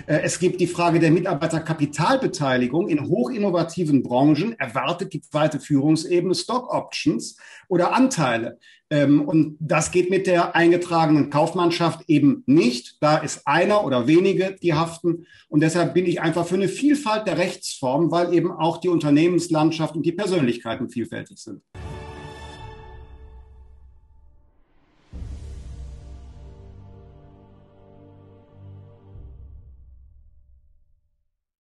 Es gibt die Frage der Mitarbeiterkapitalbeteiligung in hochinnovativen Branchen. Erwartet die zweite Führungsebene Stock Options oder Anteile? Und das geht mit der eingetragenen Kaufmannschaft eben nicht. Da ist einer oder wenige, die haften. Und deshalb bin ich einfach für eine Vielfalt der Rechtsformen, weil eben auch die Unternehmenslandschaft und die Persönlichkeiten vielfältig sind.